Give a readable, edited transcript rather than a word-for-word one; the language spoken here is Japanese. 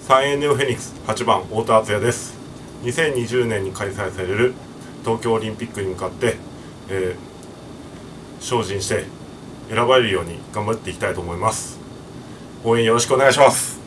3A ネオフェニックス8番太田敦也です。2020年に開催される東京オリンピックに向かって、精進して選ばれるように頑張っていきたいと思います。応援よろしくお願いします。